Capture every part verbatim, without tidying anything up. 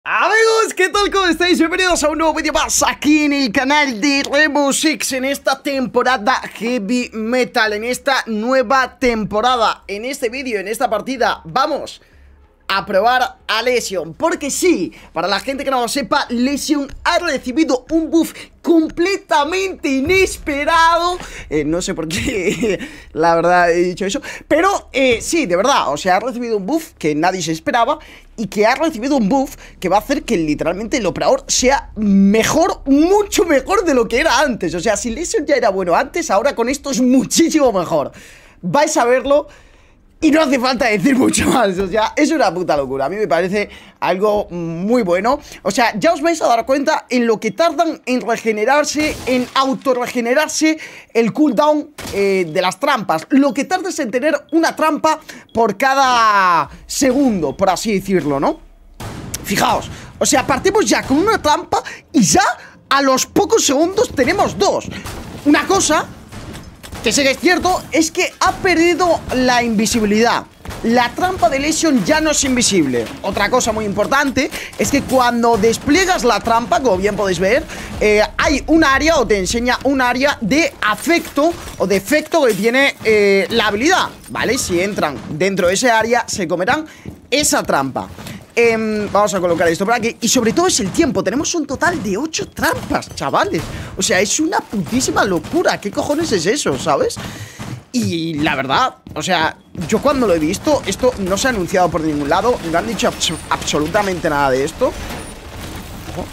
Amigos, ¿qué tal? ¿Cómo estáis? Bienvenidos a un nuevo vídeo más aquí en el canal de Rainbow Six en esta temporada Heavy Metal, en esta nueva temporada. En este vídeo, en esta partida, vamos a probar a Lesion, porque sí, para la gente que no lo sepa, Lesion ha recibido un buff completamente inesperado. eh, No sé por qué, la verdad, he dicho eso, pero eh, sí, de verdad, o sea, ha recibido un buff que nadie se esperaba y que ha recibido un buff que va a hacer que literalmente el operador sea mejor, mucho mejor de lo que era antes. O sea, si Lesion ya era bueno antes, ahora con esto es muchísimo mejor. Vais a verlo. Y no hace falta decir mucho más, o sea, es una puta locura. A mí me parece algo muy bueno. O sea, ya os vais a dar cuenta en lo que tardan en regenerarse, en autorregenerarse el cooldown eh, de las trampas. Lo que tardas en tener una trampa por cada segundo, por así decirlo, ¿no? Fijaos, o sea, partimos ya con una trampa y ya a los pocos segundos tenemos dos. Una cosa que sí que es cierto es que ha perdido la invisibilidad. La trampa de Lesion ya no es invisible. Otra cosa muy importante es que cuando despliegas la trampa, como bien podéis ver, eh, hay un área o te enseña un área de afecto o de efecto que tiene eh, la habilidad, ¿vale? Si entran dentro de ese área, se comerán esa trampa. Eh, vamos a colocar esto por aquí. Y sobre todo es el tiempo. Tenemos un total de ocho trampas, chavales. O sea, es una putísima locura. ¿Qué cojones es eso, sabes? Y la verdad, o sea, yo cuando lo he visto, esto no se ha anunciado por ningún lado. No han dicho abs absolutamente nada de esto. Ojo.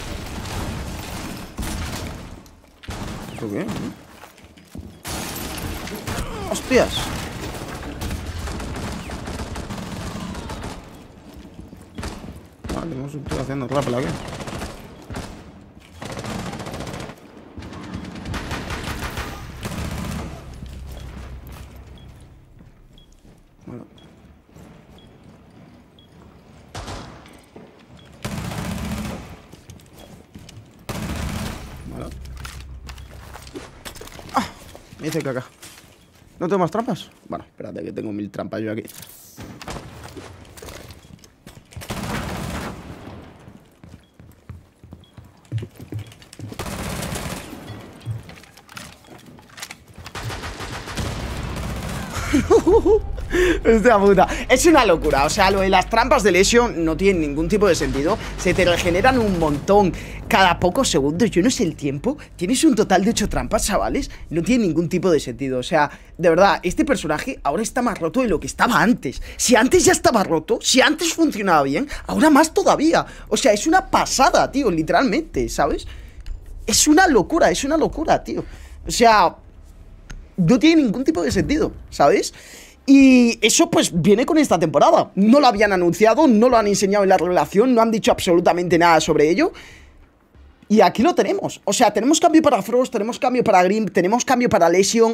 ¿Esto qué? ¡Hostias! Vale, no estoy haciendo rápido aquí. Bueno. Vale. ¡Ah! Me hice caca. ¿No tengo más trampas? Bueno, espérate que tengo mil trampas yo aquí. Hostia puta, es una locura. O sea, lo de las trampas de Lesion no tiene ningún tipo de sentido. Se te regeneran un montón cada pocos segundos. Yo no sé el tiempo. Tienes un total de ocho trampas, chavales. No tiene ningún tipo de sentido. O sea, de verdad, este personaje ahora está más roto de lo que estaba antes. Si antes ya estaba roto, si antes funcionaba bien, ahora más todavía. O sea, es una pasada, tío, literalmente, ¿sabes? Es una locura, es una locura, tío. O sea, no tiene ningún tipo de sentido, ¿sabes? Y eso pues viene con esta temporada. No lo habían anunciado, no lo han enseñado en la revelación, no han dicho absolutamente nada sobre ello. Y aquí lo tenemos. O sea, tenemos cambio para Frost, tenemos cambio para Grim, tenemos cambio para Lesion.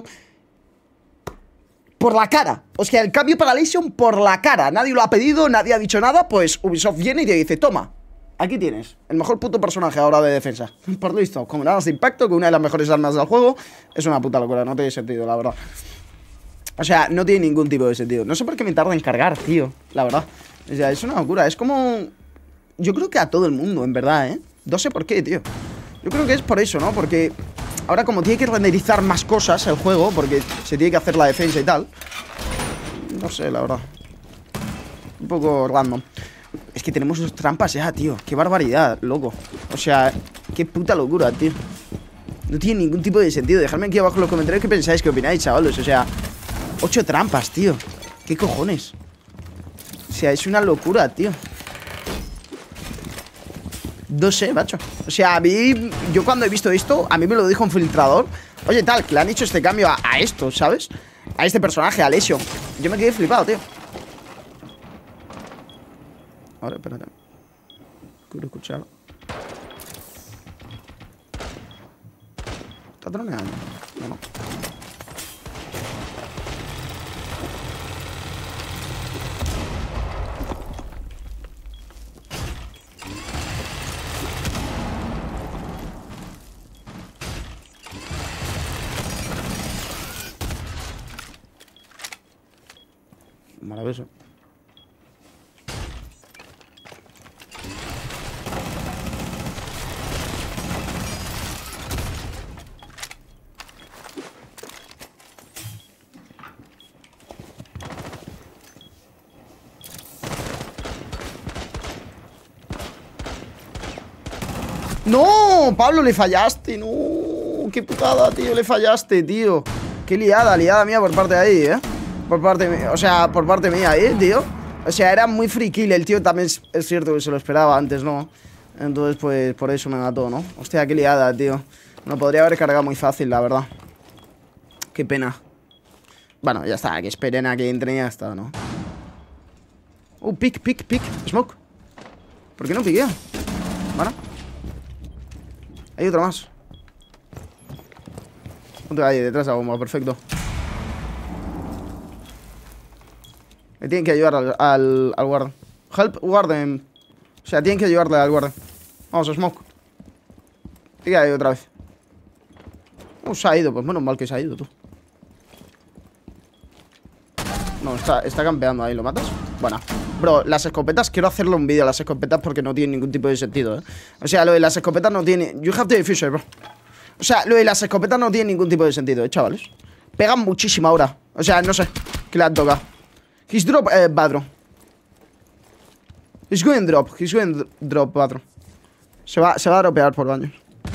Por la cara. O sea, el cambio para Lesion por la cara. Nadie lo ha pedido, nadie ha dicho nada. Pues Ubisoft viene y te dice, toma, aquí tienes, el mejor puto personaje ahora de defensa. Por listo, con granadas de impacto, con una de las mejores armas del juego. Es una puta locura, no tiene sentido, la verdad. O sea, no tiene ningún tipo de sentido. No sé por qué me tarda en cargar, tío, la verdad. O sea, es una locura, es como... Yo creo que a todo el mundo, en verdad, ¿eh? No sé por qué, tío. Yo creo que es por eso, ¿no? Porque ahora como tiene que renderizar más cosas el juego, porque se tiene que hacer la defensa y tal. No sé, la verdad. Un poco random. Es que tenemos dos trampas ya, tío. Qué barbaridad, loco. O sea, qué puta locura, tío. No tiene ningún tipo de sentido. Dejadme aquí abajo en los comentarios qué pensáis, qué opináis, chavales. O sea, ocho trampas, tío. ¿Qué cojones? O sea, es una locura, tío. No sé, macho. O sea, a mí, yo cuando he visto esto, a mí me lo dijo un filtrador. Oye, tal, que le han hecho este cambio a, a esto, ¿sabes? A este personaje, a Lesion. Yo me quedé flipado, tío. Ahora, espérate. Quiero escucharlo. ¿Está troneando? No, no. Maravilloso. ¡No! Pablo, le fallaste. No, qué putada, tío, le fallaste, tío. Qué liada, liada mía por parte de ahí, ¿eh? Por parte mía, o sea, por parte mía, ¿eh, tío? O sea, era muy free kill. El tío también es, es cierto que se lo esperaba antes, ¿no? Entonces, pues, por eso me mató, ¿no? Hostia, qué liada, tío. No podría haber cargado muy fácil, la verdad. Qué pena. Bueno, ya está, que esperen a que entre y ya está, ¿no? Uh, pick, pick, pick. Smoke. ¿Por qué no piquea? Bueno. Hay otro más. Ponte ahí, detrás de la bomba, perfecto. Me tienen que ayudar al, al, al guarda. Help guarden. O sea, tienen que ayudarle al guarda. Vamos, Smoke. Y ahí otra vez. Uh, se ha ido, pues menos mal que se ha ido, tú. No, está, está campeando ahí, ¿lo matas? Bueno, bro, las escopetas, quiero hacerle un vídeo a las escopetas porque no tiene ningún tipo de sentido, ¿eh? O sea, lo de las escopetas no tiene... You have the diffuser, bro. O sea, lo de las escopetas no tiene ningún tipo de sentido, ¿eh, chavales? Pegan muchísimo ahora. O sea, no sé qué le han tocado. He's drop, eh, bad, bro. He's going drop, he's going drop, bad, bro. Se va, se va a dropear por baños.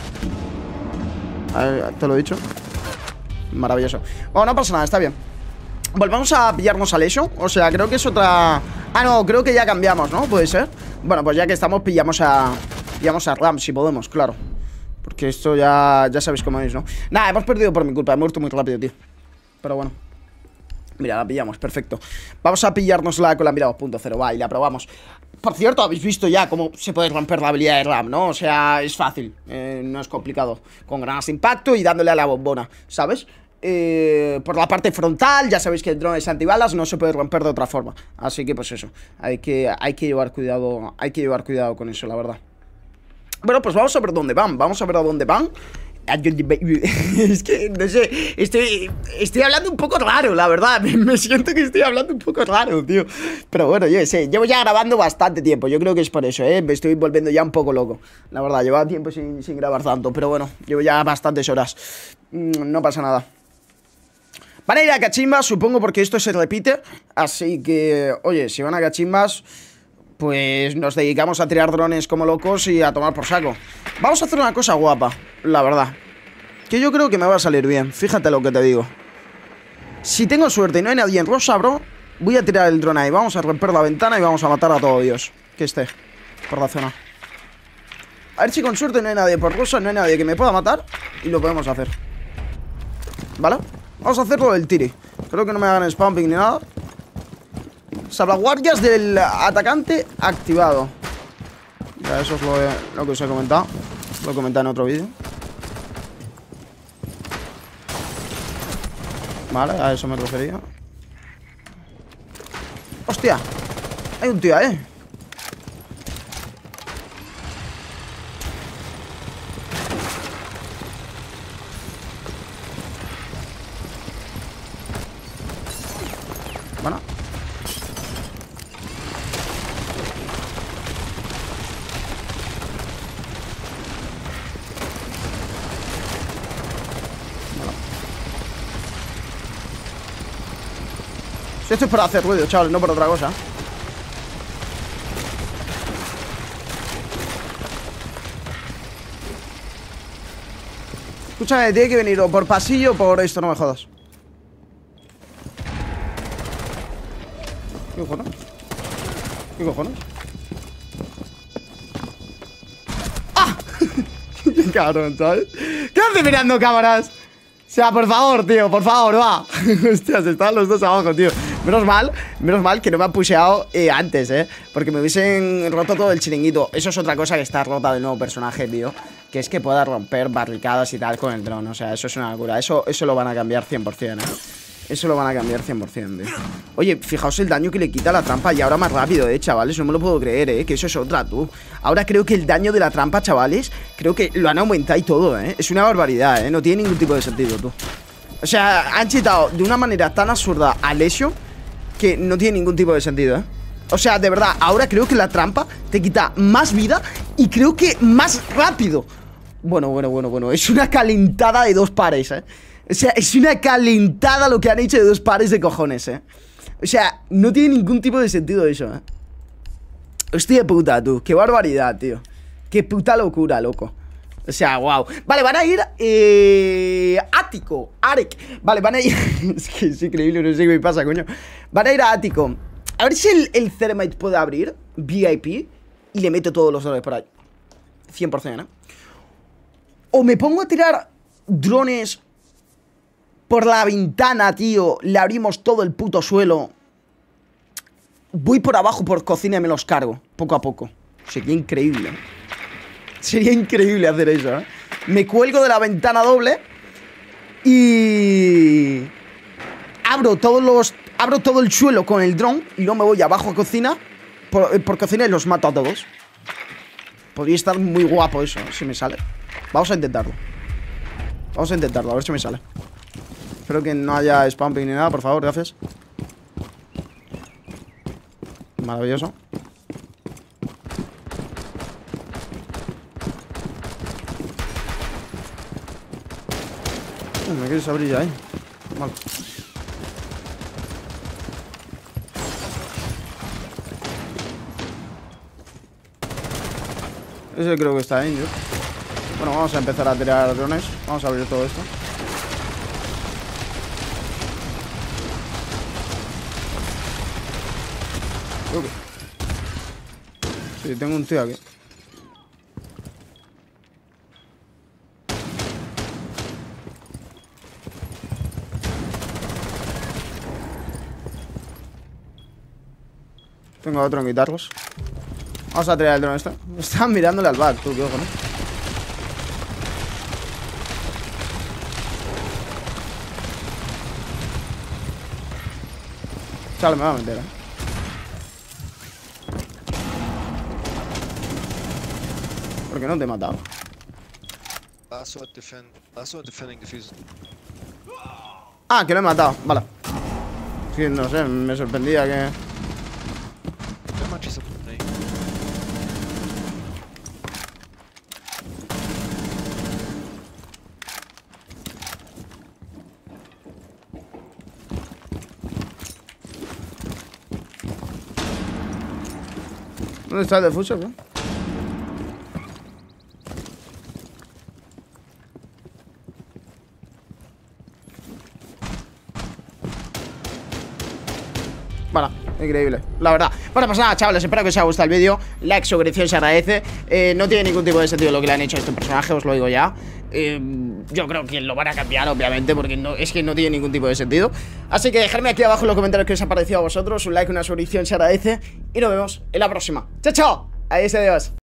A ver, te lo he dicho. Maravilloso. Bueno, no pasa nada, está bien. Volvamos a pillarnos a Lesion. O sea, creo que es otra... Ah, no, creo que ya cambiamos, ¿no? Puede ser. Bueno, pues ya que estamos, pillamos a... Pillamos a Ram, si podemos, claro. Porque esto ya... Ya sabéis cómo es, ¿no? Nada, hemos perdido por mi culpa. He muerto muy rápido, tío. Pero bueno. Mira, la pillamos, perfecto. Vamos a pillárnosla con la mirada dos punto cero. Va, y la probamos. Por cierto, habéis visto ya cómo se puede romper la habilidad de Ram, ¿no? O sea, es fácil, eh, no es complicado. Con granadas de impacto y dándole a la bombona, ¿sabes? Eh, por la parte frontal, ya sabéis que el dron es antibalas, no se puede romper de otra forma. Así que pues eso, hay que, hay que llevar cuidado, hay que llevar cuidado con eso, la verdad. Bueno, pues vamos a ver dónde van, vamos a ver a dónde van. Es que, no sé, estoy, estoy hablando un poco raro, la verdad. Me, me siento que estoy hablando un poco raro, tío. Pero bueno, yo sé, llevo ya grabando bastante tiempo. Yo creo que es por eso, ¿eh? Me estoy volviendo ya un poco loco. La verdad, llevaba tiempo sin, sin grabar tanto. Pero bueno, llevo ya bastantes horas. No pasa nada. Van a ir a cachimbas, supongo, porque esto se repite. Así que, oye, si van a cachimbas, pues nos dedicamos a tirar drones como locos y a tomar por saco. Vamos a hacer una cosa guapa, la verdad, que yo creo que me va a salir bien. Fíjate lo que te digo. Si tengo suerte y no hay nadie en rosa, bro, voy a tirar el dron ahí. Vamos a romper la ventana y vamos a matar a todo Dios que esté por la zona. A ver si con suerte no hay nadie por rosa, no hay nadie que me pueda matar y lo podemos hacer. ¿Vale? Vamos a hacerlo del tiri. Creo que no me hagan spamping ni nada. Salvaguardias del atacante activado. Ya, eso es lo, lo que os he comentado. Lo he comentado en otro vídeo. Vale, a eso me refería. ¡Hostia! Hay un tío, ¿eh? Bueno. Si esto es por hacer ruido, chavales, no por otra cosa. Escúchame, tiene que venir o por pasillo o por esto, no me jodas. ¿Qué cojones? ¿Qué cojones? ¡Ah! ¡Qué cabrón, ¿sabes? ¿Qué hace mirando cámaras? O sea, por favor, tío, por favor, va. Hostias, están los dos abajo, tío. Menos mal, menos mal que no me han pusheado eh, antes, eh. Porque me hubiesen roto todo el chiringuito. Eso es otra cosa que está rota del nuevo personaje, tío. Que es que pueda romper barricadas y tal con el dron. O sea, eso es una locura. Eso, eso lo van a cambiar cien por cien, eh. Eso lo van a cambiar cien por cien, tío. Oye, fijaos el daño que le quita la trampa. Y ahora más rápido, eh, chavales. No me lo puedo creer, eh. Que eso es otra, tú. Ahora creo que el daño de la trampa, chavales, creo que lo han aumentado y todo, eh. Es una barbaridad, eh. No tiene ningún tipo de sentido, tú. O sea, han cheatado de una manera tan absurda a Lesion que no tiene ningún tipo de sentido, eh. O sea, de verdad, ahora creo que la trampa te quita más vida y creo que más rápido. Bueno, bueno, bueno, bueno. Es una calentada de dos pares, eh. O sea, es una calentada lo que han hecho de dos pares de cojones, eh. O sea, no tiene ningún tipo de sentido eso, eh. Hostia puta, tú. Qué barbaridad, tío. Qué puta locura, loco. O sea, wow. Vale, van a ir eh, Ático, Arek. Vale, van a ir es que es increíble, no sé qué me pasa, coño. Van a ir a Ático. A ver si el, el Thermite puede abrir V I P y le meto todos los dólares por ahí. cien por cien, ¿eh? O me pongo a tirar drones por la ventana, tío. Le abrimos todo el puto suelo. Voy por abajo por cocina y me los cargo, poco a poco. Sería increíble. Sería increíble hacer eso, ¿eh? Me cuelgo de la ventana doble y abro todos los abro todo el suelo con el dron y luego me voy abajo a cocina por, por cocina y los mato a todos. Podría estar muy guapo eso, si me sale. Vamos a intentarlo. Vamos a intentarlo, a ver si me sale. Espero que no haya spamping ni nada, por favor, gracias. Maravilloso. Me quieres abrir ya, ¿eh? Vale. Ese creo que está injured. Bueno, vamos a empezar a tirar drones. Vamos a abrir todo esto. Okay. Sí, tengo un tío aquí. Tengo otro en quitarlos. Vamos a tirar el dron este. Están mirándole al back, tú, qué ojo, ¿no? Chale, me va a meter, eh. ¿Por qué no te he matado? Ah, que lo he matado, vale. Sí, no sé, me sorprendía que... ¿Dónde está el defuser, bro? Bueno, increíble, la verdad. Bueno, pues nada, chavales, espero que os haya gustado el vídeo. Like, suscripción se agradece. eh, No tiene ningún tipo de sentido lo que le han hecho a este personaje, os lo digo ya. eh, Yo creo que lo van a cambiar, obviamente, porque no, es que no tiene ningún tipo de sentido. Así que dejadme aquí abajo en los comentarios qué os ha parecido a vosotros. Un like, una suscripción se agradece. Y nos vemos en la próxima. ¡Chao, chao! Adiós, adiós.